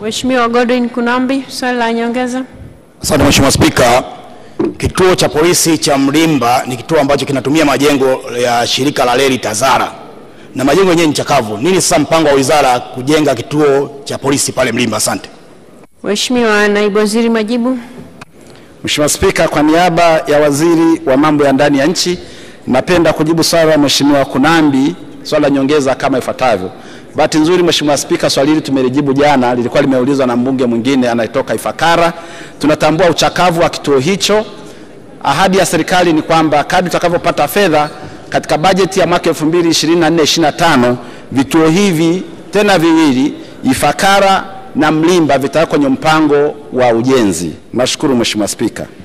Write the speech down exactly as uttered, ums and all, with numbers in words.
Mheshimiwa Godwin Kunambi, swali la nyongeza. Asante Mheshimiwa Spika. Kituo cha polisi cha Mlimba ni kituo ambacho kinatumia majengo ya shirika la reli Tazara. Na majengo yenyewe ni chakavu. Nini sasa mpango wa wizara kujenga kituo cha polisi pale Mlimba? Asante. Mheshimiwa Naibu Waziri, majibu. Mheshimiwa Spika, kwa niaba ya Waziri wa Mambo ya Ndani ya Nchi, napenda kujibu swali la Mheshimiwa Kunambi, swali la nyongeza kama ifuatavyo. Bahati nzuri Mheshimiwa Spika, swali hili tumelijibu jana, lilikuwa limeulizwa na mbunge mwingine anayetoka Ifakara. Tunatambua uchakavu wa kituo hicho. Ahadi ya serikali ni kwamba kadri tutakavyopata fedha katika bajeti ya mwaka elfu mbili ishirini na nne ishirini na tano, vituo hivi tena viwili, Ifakara na Mlimba, vitawekwa kwenye mpango wa ujenzi. Nashukuru Mheshimiwa Spika.